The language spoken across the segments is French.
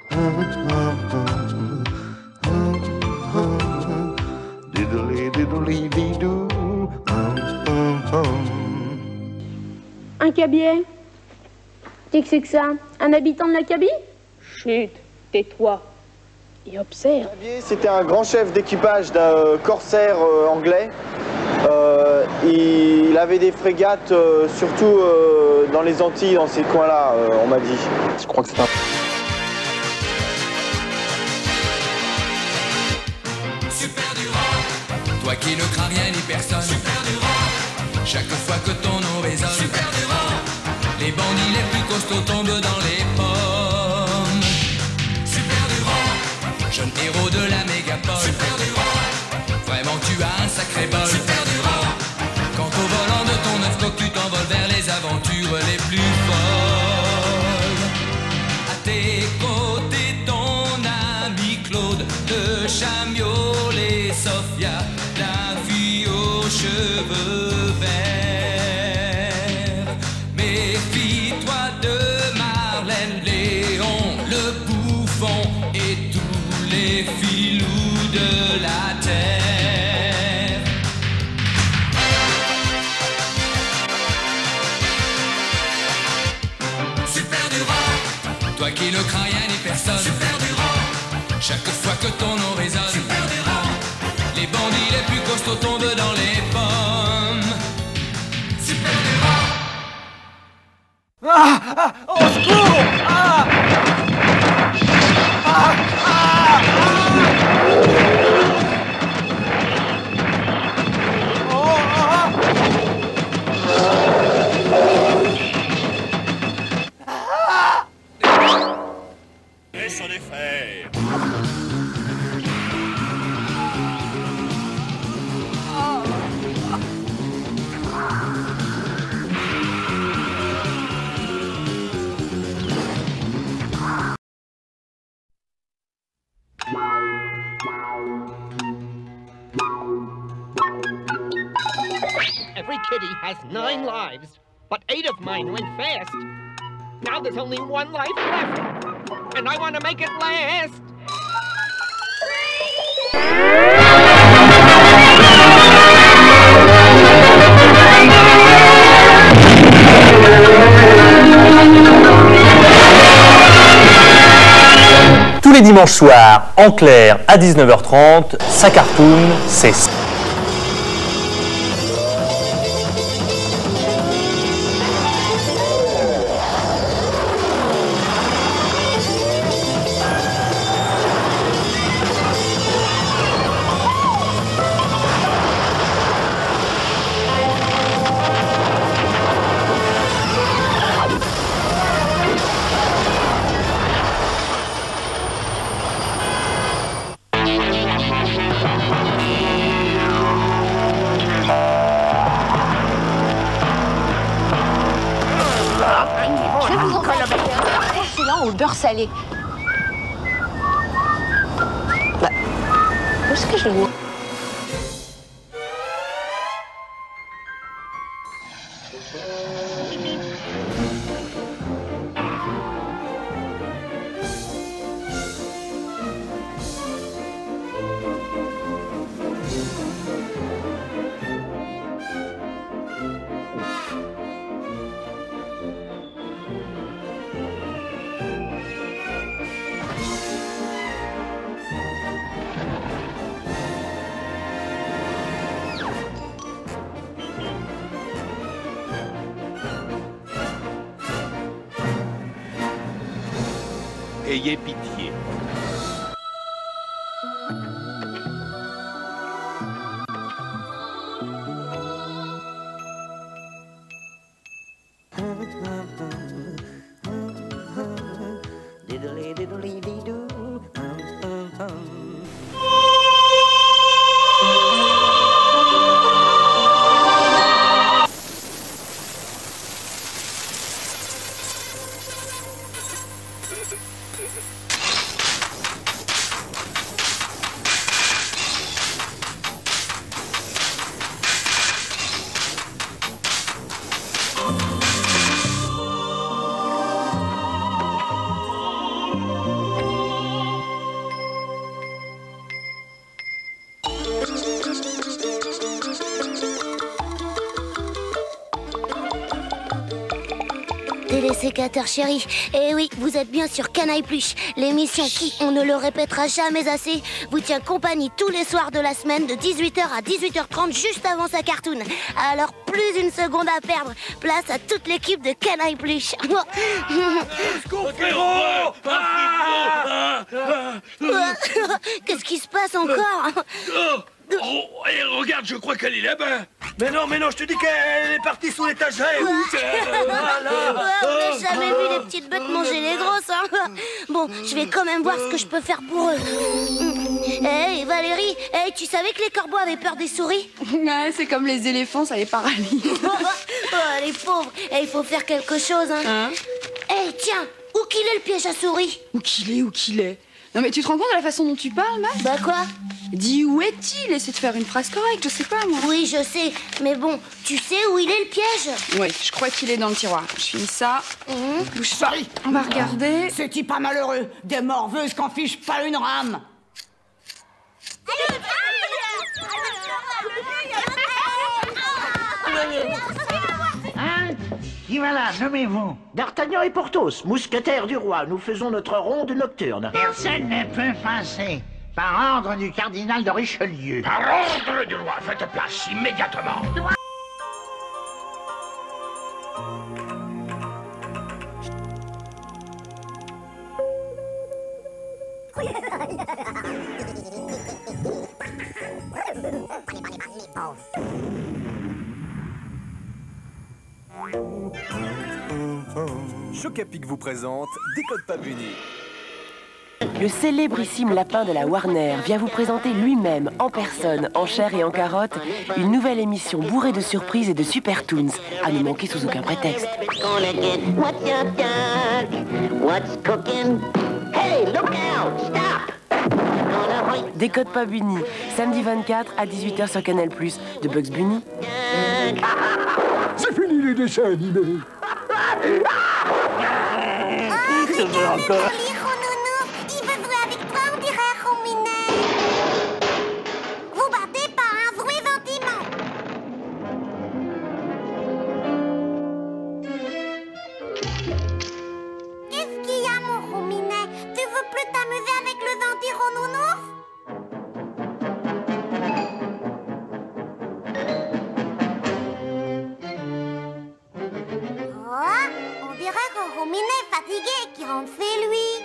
Un cabiai? Qu'est-ce que c'est que ça? Un habitant de la Kabylie? Chut, tais-toi et observe. C'était un grand chef d'équipage d'un corsaire anglais. Il avait des frégates, surtout dans les Antilles, dans ces coins-là, on m'a dit. Je crois que c'est un... Super du rock, toi qui ne crains rien ni personne. Super du rock, chaque fois que ton nom résonne. Super du rock, les bandits les plus costauds tombent dans les pommes. Super du rock, jeune héros de la mégapole. Super du rock, vraiment tu as un sacré bol. Super du rock, quand au volant de ton œuf coq tu t'envoles vers les aventures les plus folles. À tes côtés ton ami Claude, le chamiot, les Sophia, la fille aux cheveux verts. Méfie-toi de Marlène, Léon, le bouffon et tous les filous de la terre. Super du rock, toi qui ne crains rien ni personne. Super du rock, chaque fois que ton nom résonne. Super du rock, les bandits les plus costauds tombent dans les pommes. Super du rock. Ah, ah, au secours! Ah, ah, ah, oh, ah. Et son effet. Every kitty has 9 lives, but 8 of mine went fast. Now there's only 1 life left, and I want to make it last. Tous les dimanches soirs, en clair, à 19h30, sa cartoon, c'est... Je vais vous en faire un porcelain au beurre salé. Bah, où est-ce que je le mets? Ayez pitié. sécateur chéri. Et oui, vous êtes bien sur Canaille Pluche, l'émission qui, on ne le répétera jamais assez, vous tient compagnie tous les soirs de la semaine de 18h à 18h30 juste avant sa cartoon. Alors plus une seconde à perdre, place à toute l'équipe de Canaille Pluche. Qu'est-ce qui se passe encore? Oh, et regarde, je crois qu'elle est là-bas. Mais non, je te dis qu'elle est partie sous l'étagère. On n'a jamais vu les petites bêtes manger les grosses, hein. Bon, je vais quand même voir ce que je peux faire pour eux. Hey Valérie, hey, tu savais que les corbeaux avaient peur des souris? Ouais, c'est comme les éléphants, ça les paralyse. Oh, les pauvres. Hey, il faut faire quelque chose, hein. Hey, tiens, où qu'il est le piège à souris? Où qu'il est? Non mais tu te rends compte de la façon dont tu parles, Max? Bah quoi? Dis où est-il? Essaie de faire une phrase correcte, je sais pas moi. Oui, je sais, mais bon, tu sais où il est le piège? Oui, je crois qu'il est dans le tiroir. Je finis ça. Bouge pas. On va regarder. Ce type pas malheureux, des morveuses qu'en fiche pas une rame. Hein? Qui va là? Nommez-vous. D'Artagnan et Porthos, mousquetaires du roi. Nous faisons notre ronde nocturne. Personne ne peut passer. Par ordre du cardinal de Richelieu. Par ordre du roi, faites place immédiatement. Choc-à-Pic vous présente Décode pas Bunny. Le célébrissime lapin de la Warner vient vous présenter lui-même, en personne, en chair et en carotte, une nouvelle émission bourrée de surprises et de super toons, à ne manquer sous aucun prétexte. Décode pas Bunny, samedi 24 à 18h sur Canal+, de Bugs Bunny. C'est fini les dessins animés. Je veux encore. Qui rentre chez lui.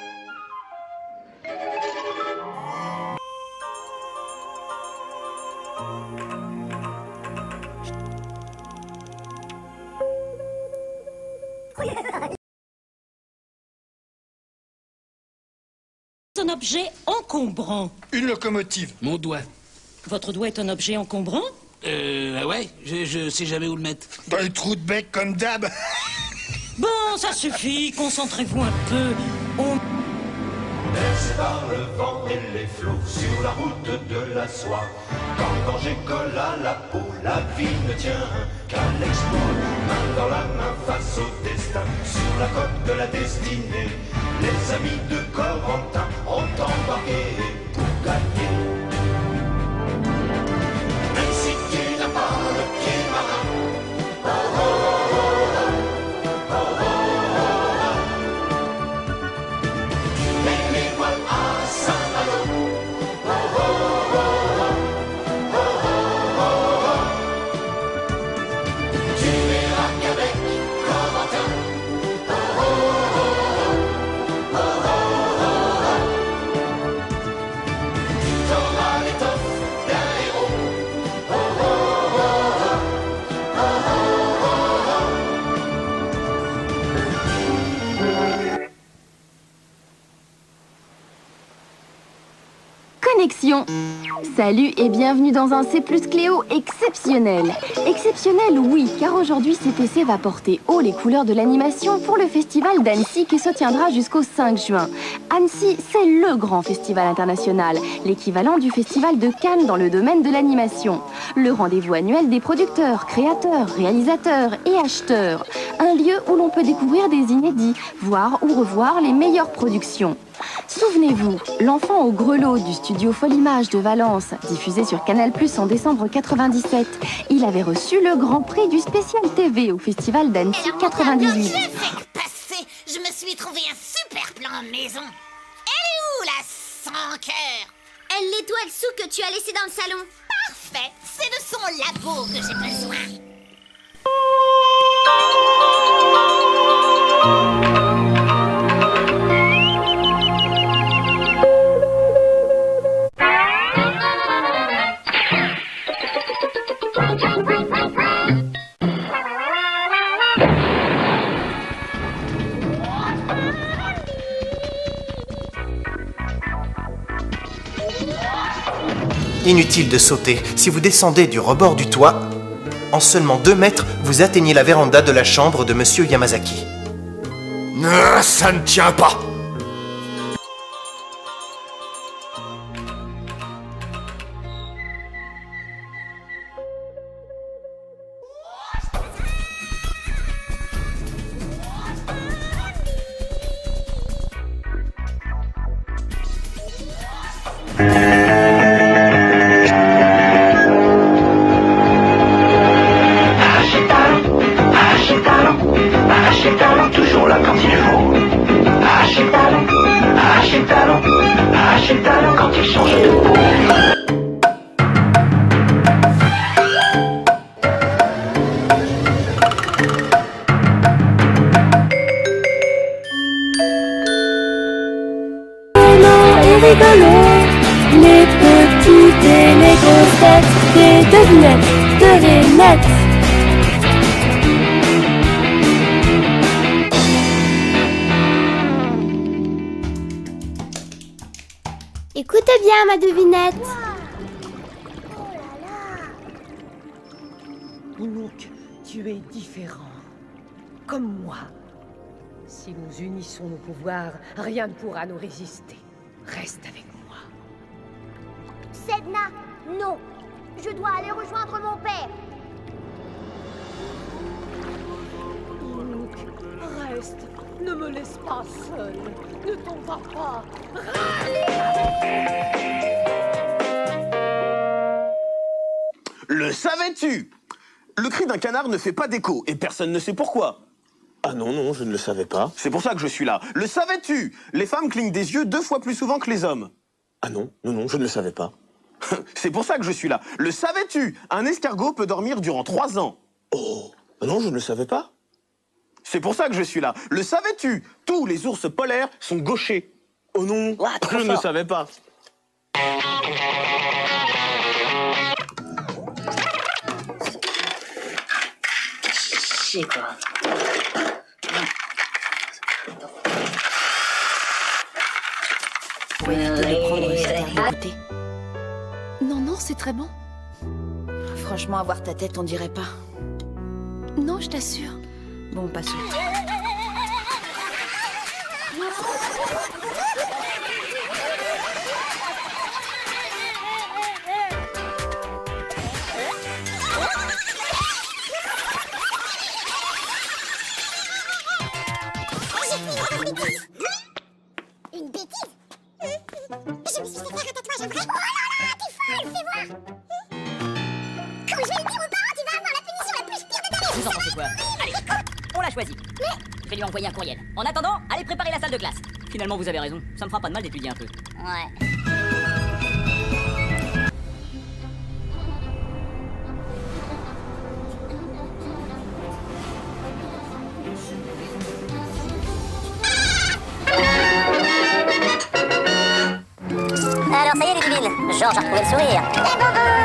Un objet encombrant. Une locomotive. Mon doigt. Votre doigt est un objet encombrant? Ouais, je sais jamais où le mettre. Dans le trou de bec comme d'hab. Bon, ça suffit, concentrez-vous un peu. Bercé par le vent et les flots sur la route de la soie. Quand danger colle à la peau, la vie ne tient qu'à l'exploit. Main dans la main face au destin, sur la côte de la destinée. Les amis de Corentin ont embarqué pour gagner. Même si tu n'as pas le pied marin, oh oh oh oh, oh oh oh oh. Mais les voiles à Saint-Malo, oh oh oh oh, oh oh oh oh. Tu verras qu'avec Corentin, oh oh oh oh, oh oh oh, t'auras l'étoffe d'un héros, oh oh oh oh, oh oh oh. Connexion. Salut et bienvenue dans un C+ Cléo exceptionnel. Exceptionnel, oui, car aujourd'hui CPC va porter haut les couleurs de l'animation pour le festival d'Annecy qui se tiendra jusqu'au 5 juin. Annecy, c'est le grand festival international, l'équivalent du festival de Cannes dans le domaine de l'animation. Le rendez-vous annuel des producteurs, créateurs, réalisateurs et acheteurs. Un lieu où l'on peut découvrir des inédits, voir ou revoir les meilleures productions. Souvenez-vous, L'enfant au grelot du studio Folimage de Valence, diffusé sur Canal+ en décembre 97, il avait reçu le grand prix du spécial TV au festival d'Annecy 98. Passé, je me suis trouvé un super plan maison. Elle est où la sans cœur? Elle l'étoile sous que tu as laissé dans le salon. Parfait, c'est de son labo que j'ai besoin. Inutile de sauter. Si vous descendez du rebord du toit, en seulement 2 mètres, vous atteignez la véranda de la chambre de Monsieur Yamazaki. Ça ne tient pas. Toujours là quand il faut. Hache le talon quand il change de peau. Les petites et les grosses têtes, des devinettes de Reinette. Écoutez bien ma devinette. Inouk, tu es différent. Comme moi. Si nous unissons nos pouvoirs, rien ne pourra nous résister. Reste avec moi. Sedna, non. Je dois aller rejoindre mon père. Inouk, reste. Ne me laisse pas seule. Ne t'en vas pas. Le savais-tu? Le cri d'un canard ne fait pas d'écho et personne ne sait pourquoi. Ah non, non, je ne le savais pas. C'est pour ça que je suis là. Le savais-tu? Les femmes clignent des yeux 2 fois plus souvent que les hommes. Ah non, non, non, je ne le savais pas. C'est pour ça que je suis là. Le savais-tu? Un escargot peut dormir durant 3 ans. Oh, non, je ne le savais pas. C'est pour ça que je suis là. Le savais-tu? Tous les ours polaires sont gauchers. Oh non, je ne le savais pas. C'est quoi? Pour éviter de prendre ça à goûter. Non, non, c'est très bon. Franchement, avoir ta tête, on dirait pas. Non, je t'assure. Bon, passons. Une bêtise? Je me suis fait faire un tatouage vrai. Oh là là, t'es folle, fais voir. Quand je vais le dire aux parents, tu vas avoir la punition la plus pire de ta vie. Vous en pensez quoi? Allez, on l'a choisi. Je vais lui envoyer un courriel. En attendant, allez préparer la salle de classe. Finalement, vous avez raison. Ça me fera pas de mal d'étudier un peu. Ouais. Alors ça y est les Georges a retrouvé le sourire.